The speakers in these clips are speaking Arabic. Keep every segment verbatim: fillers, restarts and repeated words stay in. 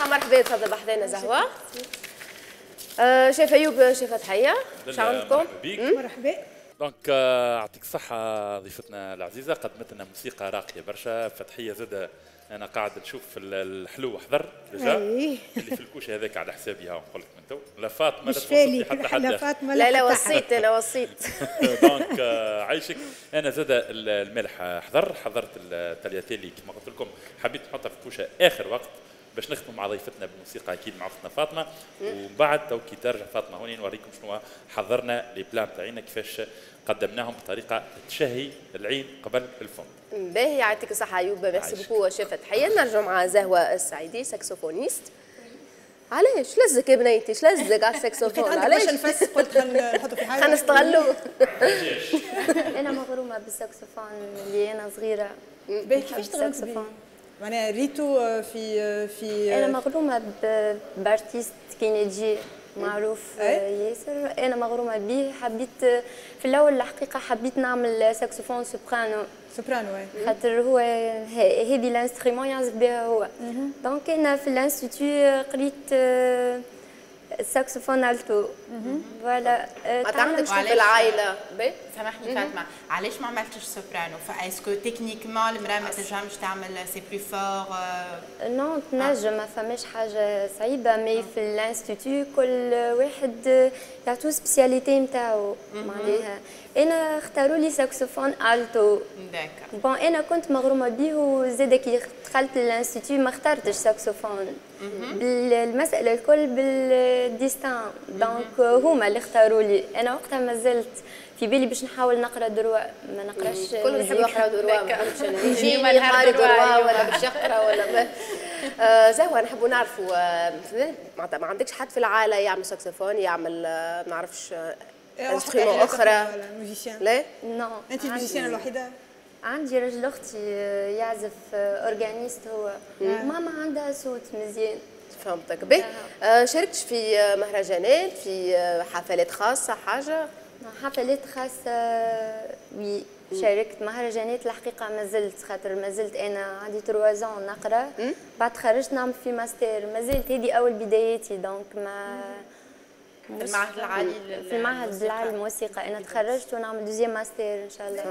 مرحبا، تفضل بحذانا زهوة. آه شيف أيوب، شيف تحية، شو عندكم؟ مرحبا. دونك يعطيك الصحة ضيفتنا العزيزة، قدمت لنا موسيقى راقية برشا. فتحية زادة أنا قاعد نشوف الحلو حضر ديجا اللي في الكوشة هذاك على حسابي، ها نقول لك من تو. لا فاطمة لا توصلي حتى حد. لا فاطمة لا لا وصيت أنا وصيت. دونك عايشك. أنا زادة الملح حضر، حضرت التالياتيلي كما قلت لكم، حبيت نحطها في الكوشة آخر وقت باش نختم مع ضيفتنا بموسيقى اكيد مع اختنا فاطمه، ومن بعد تو كي ترجع فاطمه هوني نوريكم شنو حضرنا لي بلان تاعنا كيفاش قدمناهم بطريقه تشهي العين قبل الفم. باهي، يعطيك الصحه ايوب، ميرسي بوكو شيف تحيه. نرجع مع زهوه السعيدي ساكسوفونيست. علاش لزق يا بنيتي؟ اش لزق على الساكسوفون؟ علاش نفس قلت نحطه في حاجه خلينا نستغلوا. انا مغرومه بالساكسوفون اللي انا صغيره. باهي كيفاش تغني؟ معناها ريتو في في انا مغرومه بارتيست كينيجي معروف ياسر، انا مغرومه به. حبيت في الاول الحقيقه حبيت نعمل ساكسوفون سوبرانو. سوبرانو خاطر هو هذه الانسترومون يعزف بها هو. دونك انا في الانستيتو قريت الساكسوفون التو. فوالا. ما تعرفش في العائله؟ سامحني فاطمه، علاش ما عملتش سوبرانو؟ فاسكو تكنيكمون المراه ما تنجمش تعمل سي بلو فور؟ نو تنجم، ما فماش حاجه صعيبه، مي في الانستيتو كل واحد يعطوه سبيسياليتي نتاعو. معناها انا اختاروا لي ساكسوفون التو. داكا بون انا كنت مغرومه به، وزاد كي دخلت للانستيتو ما اخترتش ساكسوفون. المساله الكل بالديستان، دونك هما اللي اختاروا لي. انا وقتها ما زلت في بالي باش نحاول نقرا دروا، ما نقراش. كل يحب يقرا دروا، ما نحبش يجيني قاري دروا ولا باش يقرا ولا ما. آه زهوه نحبوا نعرفوا معناتها ما عندكش حد في العائله يعمل ساكسوفون، يعمل ما نعرفش انسترومون اخرى؟ لا؟ نو. انت الموزيسيان الوحيده؟ عندي رجل اختي يعزف اورغانيست هو. ماما عندها صوت مزيان. فهمتك. باهي. آه شاركت في مهرجانات، في حفلات خاصه حاجه؟ حفلات خاصه وي، شاركت مهرجانات الحقيقه ما زلت، خاطر ما زلت انا عندي تروازون نقرا، بعد خرجت نعمل في ماستر، ما زلت هذه اول بداياتي. دونك ما في المعهد العالي في المعهد العالي للموسيقى انا تخرجت ونعمل دوزيام ماستر ان شاء الله.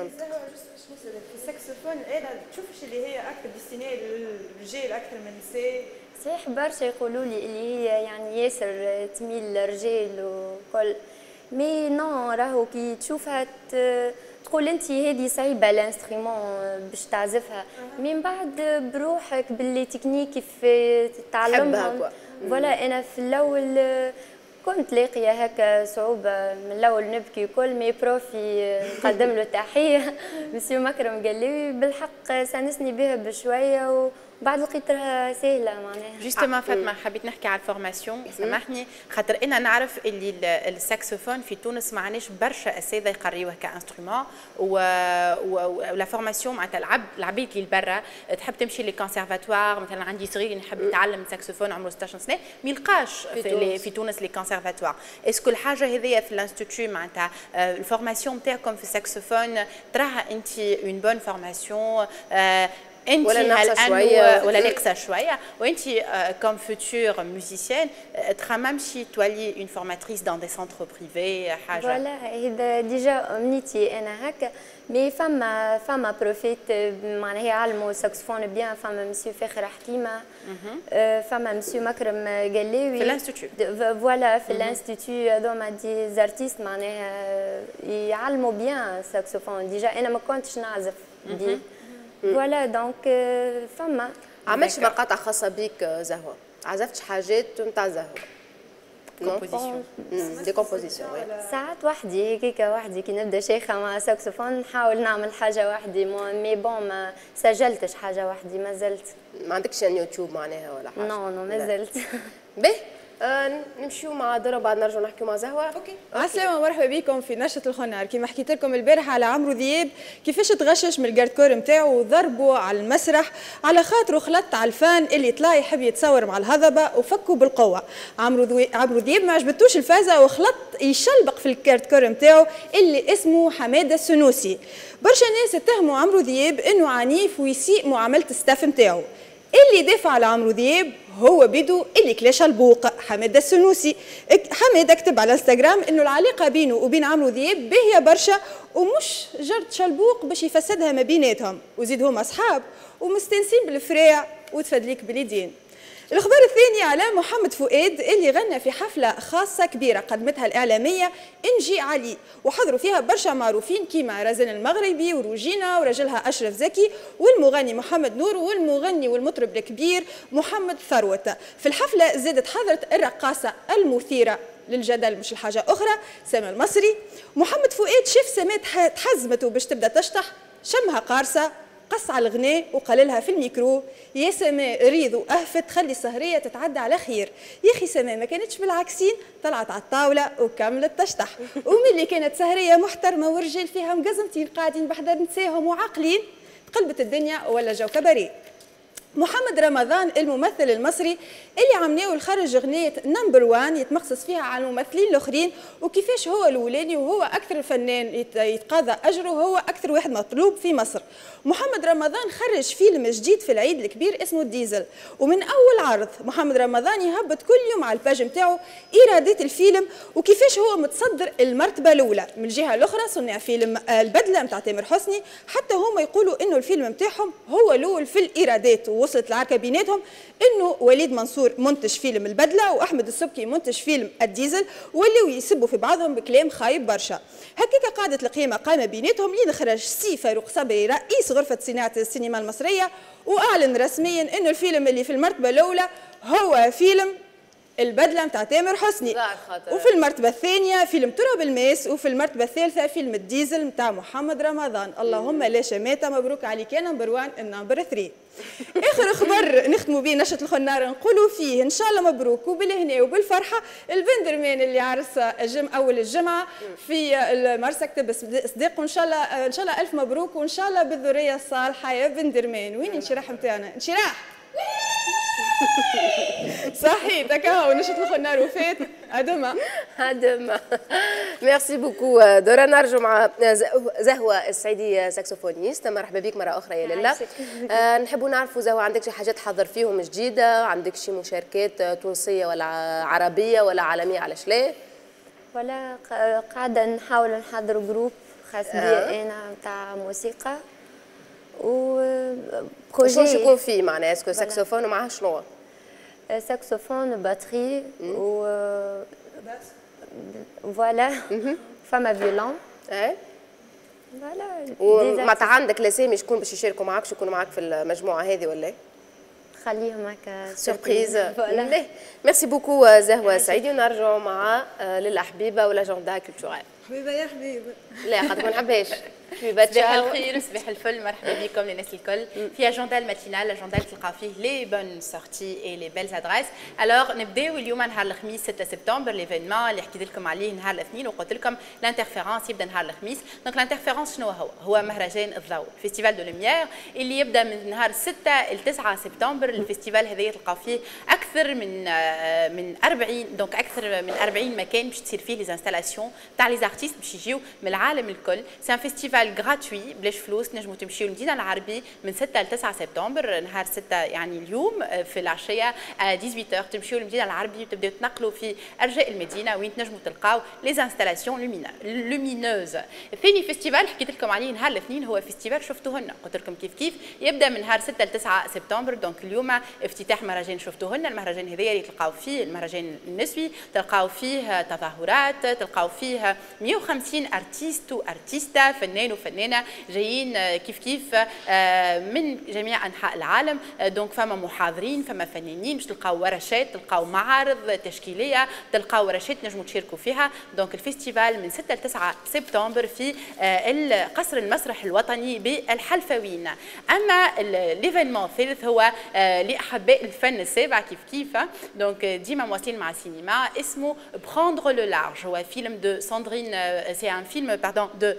في الساكسوفون انا تشوفش اللي هي اكثر ديستيني للرجال اكثر من النساء؟ صحيح برشا يقولوا لي اللي هي يعني ياسر تميل للرجال وكل، مي نو راهو كي تشوفها تقول انت هذه صعيبه الانسترومون باش تعزفها، من بعد بروحك باللي تكنيك كيف تتعلمهم. فوالا انا في الاول كنت لاقيه هكا صعوبه، من الاول نبكي وكل، مي بروفي نقدم له تحيه مسيو مكرم قال لي بالحق سانسني بها بشويه، وبعد لقيتها سهله معناها. جوستومون فاطمه حبيت نحكي على الفورماسيون، سامحني، خاطر انا نعرف اللي الساكسوفون في تونس ما عندناش برشا اساتذه يقريوه كانسترومون، ولا فورماسيون معناتها العبد العبيد اللي لبرا تحب تمشي لي كونسيرفاتوار. مثلا عندي صغير نحب يتعلم الساكسوفون عمره ستة عشر سنه، ما يلقاش في, في, في تونس لي كونسيرفاتوار. اسكو الحاجه هذيا في الانستيتو معناتها الفورماسيون نتاعكم في الساكسوفون تراها انت اون بون فورماسيون؟ انت ولا ناقصه شويه ولا ناقصه شويه؟ وانت كوم فوتور ميوزيسيان تخممشي تولي اون فورماتريس دون دي سونتر بريفي حاجه؟ فوالا هذا ديجا امنيتي انا هكا، مي فما فما بروفيت معناها يعلموا الساكسفون بيان. فما مسيو فاخر حكيمه، فما مسيو مكرم قلاوي في الانستيتو. فوالا في الانستيتو هذوما دي زارتيست معناها يعلموا بيان الساكسفون. ديجا انا ما كنتش نعزف بيه. فوالا دونك فما. عملتش مقاطع خاصه بيك زهوه؟ عزفتش حاجات نتاع زهوه؟ كومبوزيسيون. دي كومبوزيسيون. ساعات وحدي هيك وحدي كي نبدا شيخه مع ساكسوفون نحاول نعمل حاجه وحدي، مي بون ما سجلتش حاجه وحدي ما زلت. ما عندكش يوتيوب معناها ولا حاجه؟ نو نو ما زلت. باهي. آه نمشيو مع درة بعد نرجعوا نحكيو مع زهوة. اوكي. السلامة ومرحبا بكم في نشرة الخنار. كيما حكيت لكم البارحة على عمرو دياب كيفاش تغشش من الجارد كور نتاعو وضربوا على المسرح على خاطره خلط على الفان اللي طلع يحب يتصور مع الهضبة وفكوا بالقوة. عمرو دوي... عمرو دياب ما عجبتوش الفازة وخلط يشلبق في الجارد كور نتاعو اللي اسمه حمادة السنوسي. برشا ناس اتهموا عمرو دياب انه عنيف ويسيء معاملة الستاف نتاعو. اللي دافع على عمرو دياب هو بدو اللي كلاش البوق حماده السنوسي. حماده كتب على انستغرام انه العلاقه بينه وبين عمرو دياب باهيه برشا ومش جرد شلبوق باش يفسدها ما بيناتهم، وزيد هما اصحاب ومستانسين بالفراع وتفدليك باليدين. الخبر الثاني على محمد فؤاد اللي غنى في حفلة خاصة كبيرة قدمتها الإعلامية إنجي علي، وحضروا فيها برشا معروفين كيما رزان المغربي وروجينا ورجلها أشرف زكي والمغني محمد نور والمغني والمطرب الكبير محمد ثروت. في الحفلة زادت حضرت الرقاصة المثيرة للجدل مش الحاجة أخرى سما المصري. محمد فؤاد شاف سما تحزمته باش تبدا تشطح، شمها قارصة، قص على الغناء وقال لها في الميكرو يا سماء ريض واهفت خلي السهريه تتعدى على خير. يا اخي سماء ما كانتش بالعكسين، طلعت على الطاوله وكملت تشطح. وملي كانت سهريه محترمه والرجال فيها مقزمتين قاعدين بحذا نساهم وعاقلين، قلبت الدنيا ولا جو كباريه. محمد رمضان الممثل المصري اللي عملناه الخرج اغنيه نمبر وان يتمخصص فيها على الممثلين الاخرين وكيفاش هو الاولاني وهو اكثر فنان يتقاضى اجره وهو اكثر واحد مطلوب في مصر. محمد رمضان خرج فيلم جديد في العيد الكبير اسمه الديزل، ومن اول عرض محمد رمضان يهبط كل يوم على الباج نتاعو ايرادات الفيلم وكيفاش هو متصدر المرتبه الاولى. من الجهه الاخرى صنع فيلم البدله نتاع تامر حسني، حتى هما يقولوا انه الفيلم نتاعهم هو الاول في الايرادات، ووصلت العركه بيناتهم انه وليد منصور منتج فيلم البدله واحمد السبكي منتج فيلم الديزل، واللي يسبوا في بعضهم بكلام خايب برشا. هكاك قاعده القيامه قائمه بيناتهم لين خرج سي فاروق صبري رئيس غرفه صناعه السينما المصريه واعلن رسميا انه الفيلم اللي في المرتبه الاولى هو فيلم البدله نتاع تامر حسني، وفي المرتبه الثانيه فيلم تراب الماس، وفي المرتبه الثالثه فيلم الديزل نتاع محمد رمضان. اللهم لا شماته، مبروك عليك يا نمبر واحد النمبر ثلاثة. اخر خبر نختموا به نشره الخنار نقولوا فيه ان شاء الله مبروك وبالهنا وبالفرحه البندرمان اللي عرس الجم اول الجمعه في المرسى كتب صديق، وان شاء الله ان شاء الله الف مبروك وان شاء الله بالذريه الصالحه يا بندرمان. وين انشراح نتاعنا؟ انشراح صحيح تكاو نشط الخنار وفات ادما ادما. ميرسي بوكو دورا. نرجو مع زهوه السعيدي ساكسوفونيست، مرحبا بك مره اخرى يا لاله. آه نحبوا نعرفوا زهوه عندك شي حاجات حضر فيهم جديده، عندك شي مشاركات تونسيه ولا عربيه ولا عالميه علاش لا؟ ولا قاعده نحاول نحضر جروب خاص بي آه. انا نتاع موسيقى و بروجي شو يكون فيه معناها اسكو ساكسوفون ومعاه شنو؟ ساكسوفون باتري و فوالا فما فيولون ايه فوالا. ومعناتها عندك الاسامي شكون باش يشاركوا معاك، شكون معاك في المجموعه هذه ولا؟ خليهم هكا سوربريز. فوالا ميرسي بوكو زهوه سعيدي. ونرجعوا مع للحبيبه ولاجندا كولتورال. حبيبه يا حبيبه لا خاطر ما نحبهاش. صباح الخير صباح الفل، مرحبا بكم للناس الكل في اجندا الماتينال. الاجندا اللي تلقاو فيه لي بون سورتي اي لي بيلز ادريس. الوغ نبداو اليوم نهار الخميس ستة سبتمبر ليفينمون اللي حكيت لكم عليه نهار الاثنين وقلت لكم الانترفيرونس يبدا نهار الخميس. دونك الانترفيرونس شنو هو؟ هو مهرجان الضوء فيستيفال دو لوميير اللي يبدا من نهار ستة ل تسعة سبتمبر. الفيستيفال هذايا تلقاو فيه اكثر من من أربعين دونك اكثر من أربعين مكان باش تصير فيه لي انستالاسيون تاع لي زارتيست باش يجيو من العالم الكل. سي ان فيستيفال غراتوي بلاش فلوس، نجموا تمشيو للمدينه العربي من ستة ل تسعة سبتمبر نهار ستة يعني اليوم في العشيه ثمانية عشر تمشيو للمدينه العربي وتبداو تنقلوا في ارجاء المدينه وين تنجموا تلقاو لي انستالاسيون لومينوز. الثاني فيستيفال حكيت لكم عليه نهار الاثنين هو فيستيفال شفتوهن، قلت لكم كيف كيف يبدا من نهار ستة ل تسعة سبتمبر. دونك اليوم افتتاح مهرجان شفتوهن. المهرجان هذايا اللي تلقاو فيه المهرجان النسوي، تلقاو فيه تظاهرات، تلقاو فيه مئة وخمسين ارتيست وارتيستا فنان وفنانه جايين كيف كيف من جميع انحاء العالم. دونك فما محاضرين، فما فنانين، باش تلقاو ورشات، تلقاو معارض تشكيليه، تلقاو ورشات نجموا تشاركوا فيها. دونك الفيستيفال من ستة ل تسعة سبتمبر في قصر المسرح الوطني بالحلفاوين. اما ليفينمون الثالث هو لاحباء الفن السابع كيف كيف. دونك ديما مواصلين مع السينما، اسمه بروندر لو لارج. هو فيلم دو ساندرين، سي ان فيلم باردون دو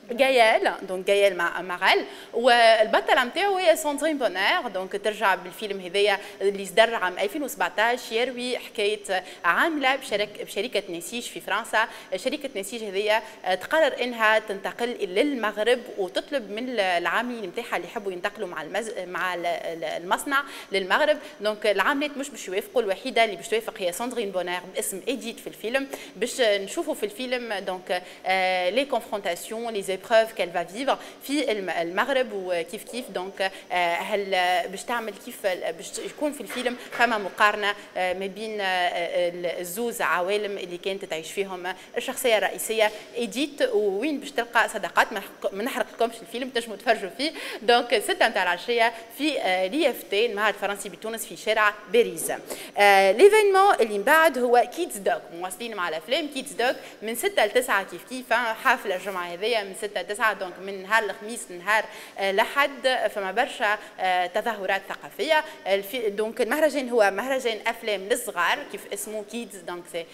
جايال دونك جايال مع مارال والبطله نتاعو هي ساندرين بونير دونك ترجع بالفيلم هذايا اللي صدر عام ألفين وسبعطاش يروي حكايه عامله بشركه بشركه نسيج في فرنسا. شركه نسيج هذيا تقرر انها تنتقل للمغرب وتطلب من العاملين نتاعها اللي يحبوا ينتقلوا مع المز... مع المصنع للمغرب. دونك العاملات مش باش يوافقوا، الوحيده اللي باش توافق هي ساندرين بونير باسم ايديت في الفيلم. باش نشوفوا في الفيلم دونك لي كونفرونتاسيون لي épreuves qu'elle va vivre في المغرب وكيف كيف دونك هل باش تعمل كيف باش يكون في الفيلم فما مقارنه ما بين الزوز عوالم اللي كانت تعيش فيهم الشخصيه الرئيسيه ايديت وين باش تلقى صداقات. ما نحرق لكمش الفيلم تنجموا تفرجوا فيه. دونك ستة نتاع العشيه في ليفتي المعهد الفرنسي بتونس في شارع باريس. ليفينمون اللي من بعد هو كيدز دوك، مواصلين مع الافلام كيدز دوك من ستة ل تسعة كيف كيف حافله الجمعه هذيا من ستة ل تسعة دونك من نهار الخميس لنهار لحد فما برشا تظاهرات ثقافيه. دونك المهرجان هو مهرجان افلام للصغار كيف اسمه كيدز دونك سي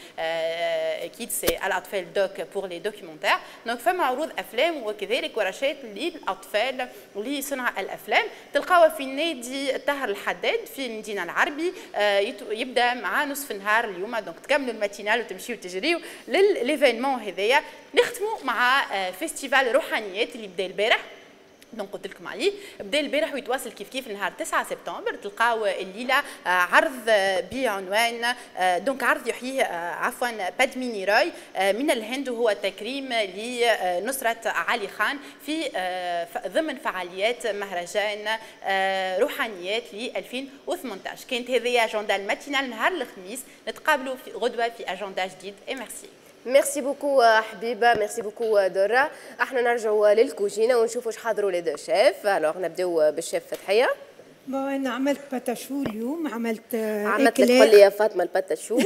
كيدز سي الاطفال دوك بور لي دوكيومونتير. دونك فما عروض افلام وكذلك ورشات للاطفال لصنع الافلام تلقاوها في نادي الطاهر الحداد في المدينه العربي. يبدا مع نصف النهار اليوم دونك تكملوا الماتينال وتمشيوا تجريوا لليفينمون هذايا. نختموا مع فيستيفال روحانيات اللي بدا البارح دونك قلت لكم عليه بدا البارح ويتواصل كيف كيف نهار تسعة سبتمبر. تلقاو الليله عرض بعنوان دونك عرض يحييه عفوا بادميني راي من الهند وهو تكريم لنصرة علي خان في ضمن فعاليات مهرجان روحانيات ل ألفين وثمانطاش. كانت هذه اجندا الماتينال نهار الخميس. نتقابلوا في غدوه في اجندا جديد اي ميرسي. ميرسي بوكو حبيبه، ميرسي بوكو درة. احنا نرجعوا للكوجينه ونشوفوا اش حضروا لي دو شيف. الوغ نبداو بالشيف فتحيه. بون انا عملت باتاشو اليوم. عملت عملت لك قول لي يا فاطمه الباتاشو.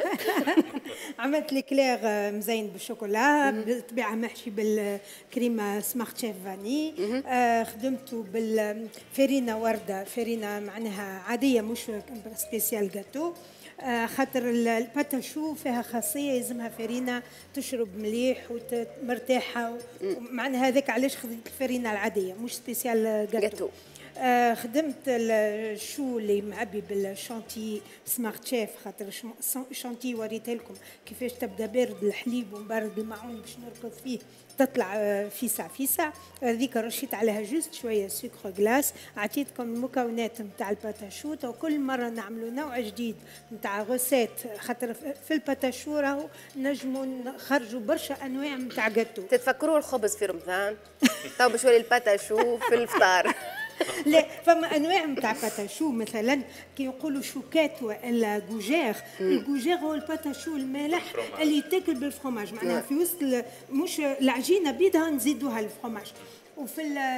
عملت ليكلير مزين بالشوكولا بالطبيعه محشي بالكريمه سمارت شيف فاني. آه خدمته بالفرينه ورده، فرينه معناها عاديه مش سبيسيال جاتو. آه خاطر الباتاشو فيها خاصيه يلزمها فرينه تشرب مليح ومرتاحه، معناها هذاك علاش خدمت الفرينه العاديه مش سبيسيال جاتو. آه خدمت الشو اللي معبي بالشانتي سمارت شيف، خاطر الشانتي وريتها لكم كيفاش تبدا بارد الحليب ومبرد المعون باش نركض فيه تطلع فيسع فيسع. هذيك رشيت عليها جوست شويه سكر غلاس. عطيتكم المكونات نتاع الباتاشو وكل مره نعملوا نوع جديد نتاع غوسيت، خاطر في الباتاشو راهو نجموا نخرجوا برشا انواع نتاع جاتو. تتفكروا الخبز في رمضان تو بشوي الباتاشو في الفطار. لا فما انواع نتاع باتاشو مثلا كي يقولوا شوكات ولا جوجير. الجوجير هو الباتاشو المالح اللي يتاكل بالفرomاج، معناها في وسط مش العجينه بيضها نزيدوها الفرomاج. وفي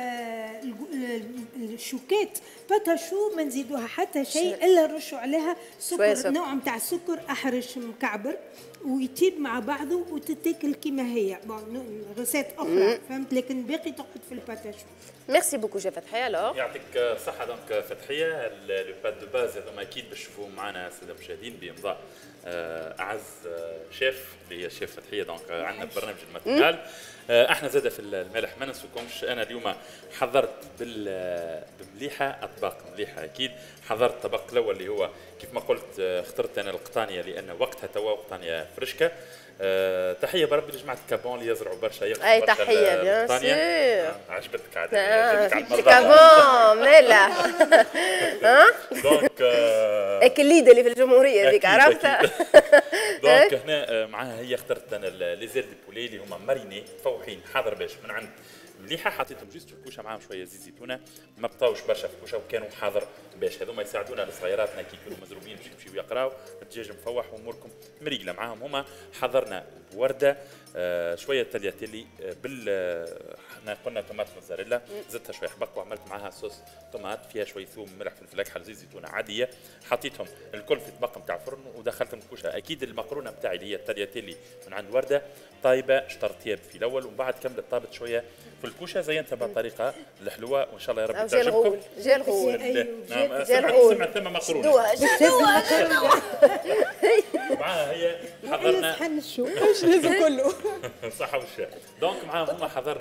الشوكات باتاشو ما نزيدوها حتى شيء الا نرشوا عليها سكر، نوع نتاع سكر احرش مكعبر ويطيب مع بعضه وتتاكل كيما هي. بون غسات اخرى فهمت، لكن باقي تقعد في الباتاشو. ميرسي بوكو شيف فتحيه. الوغ يعطيك الصحه دونك فتحيه. لو بات دو باز هذوما اكيد باش تشوفوهم معنا الساده المشاهدين بامضاء اعز شيف اللي هي الشيف فتحيه. دونك عندنا برنامج الماتينال. احنا زاده في الملح ما ننسوكمش. انا اليوم حضرت بمليحه اطباق مليحه اكيد. حضرت الطبق الاول اللي هو كيف ما قلت اخترت انا القطانيه لان وقتها توا قطانيه فرشكه. أه تحيه بربي لجماعه كابون اللي يزرعوا برشا يقطعوا اي تحيه بيان سور. آه عجبتك عاد عجبتك كابون مالا. ها دونك اكليده اللي في الجمهوريه هذيك عرفتها. دونك هنا معاها هي اخترت انا لي زير دي بولي اللي هما ماريني مفوحين حاضر باش من عند مليحه. حطيتهم جوست في الكوشه معاهم شويه زيت زيتونه، ما بطاوش برشا في الكوشه وكانوا حاضر باش. هذوما يساعدونا لصغيراتنا كي يكونوا مزروبين باش يمشيو يقراو الدجاج مفوح واموركم مريقله معاهم. هما حضرنا ورده آه شويه تالياتيلي آه بال احنا قلنا طماط موزاريلا زدتها شويه حبق وعملت معاها صوص طماط فيها شويه ثوم ملح فلفل اكحل زيت زيتونه عاديه. حطيتهم الكل في طبق نتاع فرن ودخلتهم الكوشه. اكيد المقرونه نتاعي اللي هي التالياتيلي من عند ورده طايبه شطر طياب في الاول ومن بعد كملت طابت شويه في الكوشه. زينتها بطريقه الحلوه وان شاء الله يا رب تعجبكم. جا الغول نعم سمعت ثم مقرونه شدوها شدوها معاها هي حضرنا ايش لازم كله صحه والشفاء. دونك معاهم هما حضرنا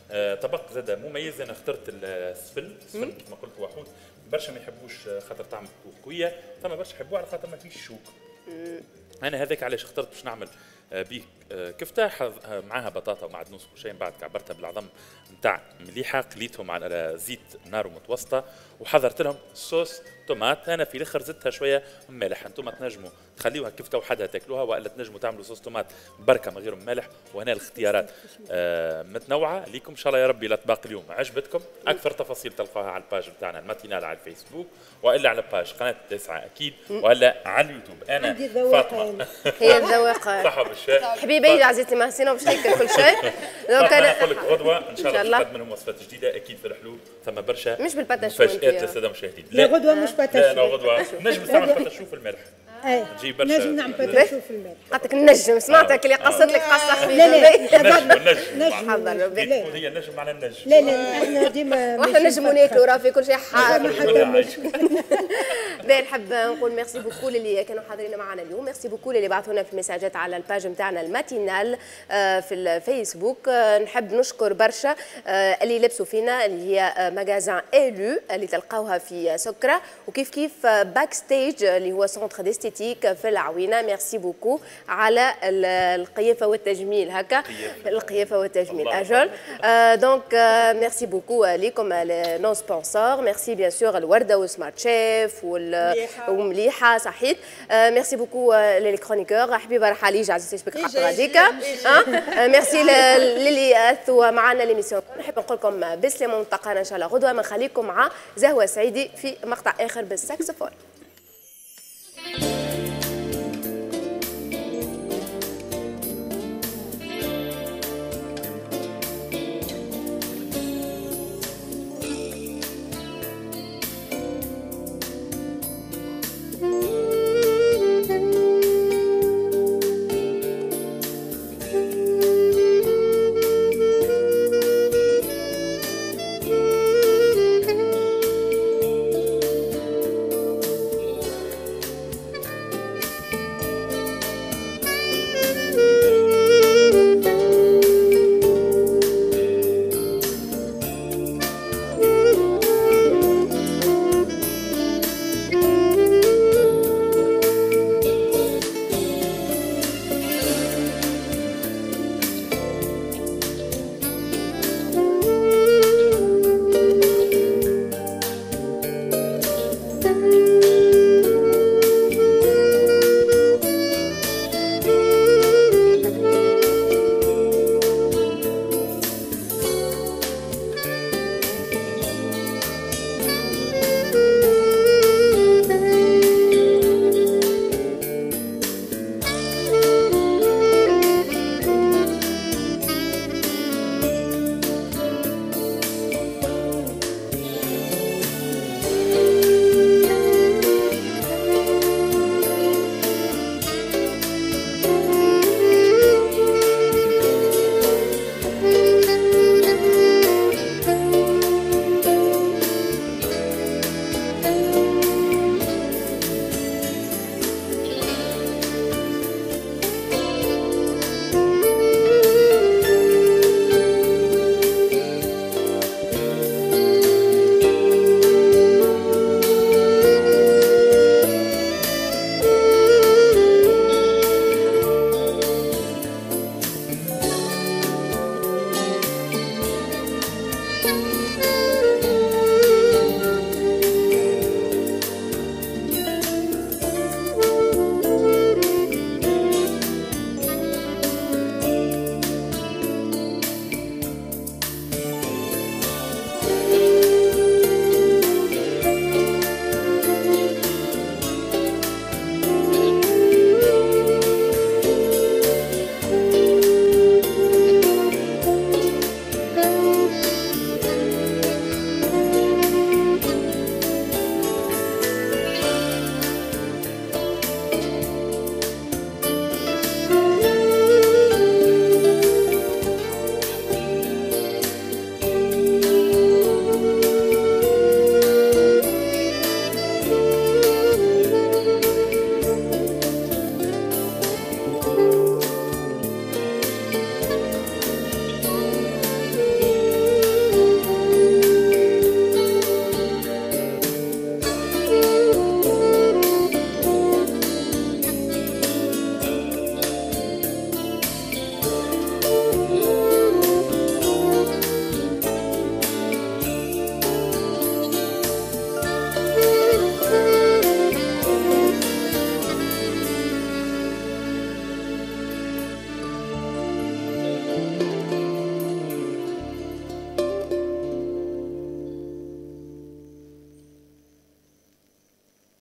آه طبق زاد مميز. انا اخترت السفل، السفل كما قلت هو حوت برشا ما يحبوش خاطر طعمه قويه، ثم برشا يحبوه على خاطر ما فيش شوك. انا هذاك علاش اخترت باش نعمل بيه كفته معاها بطاطا ومع دنوس وشاي، بعد كعبرتها بالعظم نتاع مليحه، قليتهم على زيت نار متوسطه وحضرت لهم صوص طوماط. انا في الاخر زدتها شويه مالح. انتم تنجموا تخليوها كفته وحدها تاكلوها، والا تنجموا تعملوا صوص طوماط بركه من غير مالح. وهنا الاختيارات آه متنوعه ليكم ان شاء الله. يا ربي الاطباق اليوم عجبتكم. اكثر تفاصيل تلقاها على الباج بتاعنا الماتينال على الفيسبوك، والا على باج قناه تسعة اكيد، والا على اليوتيوب. انا فاطمه هي الذواقه صحه بالشاي حبيبي عزيزتي مهسينه باش هيك كل شيء. دونك انا نقول لك غدوه ان شاء الله نقدم لهم وصفات جديده اكيد في الحلول. ثم برشا مش بالباتاشو مفاجآت للساده المشاهدين. لا غدوه مش باتاشو. لا غدوه نجم تعمل باتاشو في الملح. اي تجي برشا نجم نعمل باتاشو في الملح. عطيك النجم سمعتك اللي قصت لك قصه خفيفه. لا لا نجم نجم حضر بالك. هي نجم على النجم. لا لا احنا ديما واحنا نجموا ناكلوا راه في كل شيء حار. ما حتى مشكل. باهي نحب نقول ميرسي بوكو اللي كانوا حاضرين معنا اليوم، ميرسي بوكو اللي بعثوا لنا في المساجات على الباج نتاعنا الماتينال في الفيسبوك. نحب نشكر برشا اللي لبسوا فينا اللي هي ماغازان ايلو اللي تلقاوها في سكرة، وكيف كيف باك ستيج اللي هو سونتر ديستيتيك في العوينة. ميرسي بوكو على القيافة والتجميل هكا، القيافة والتجميل اجل. دونك ميرسي بوكو ليكم نو سبونسور. ميرسي بيان سور الوردة وسمارت شيف ومليحة صحيت. ميرسي بوكو لي كرونيكور حبيبة رحالي عزيزتي شبك حق غاديك. ميرسي للي اثوا معنا ليميسيون. نحب نقول لكم بسلامة ونتلقانا ان شاء الله غدوة. ما نخليكم مع زهوة سعيدي في مقطع اخر بالساكسفون.